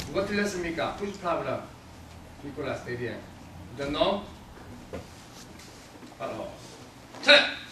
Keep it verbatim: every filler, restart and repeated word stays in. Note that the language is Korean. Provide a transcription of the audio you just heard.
누가 틀렸습니까? Which problem? Nicolas Stadium. Don't know? 바로 자!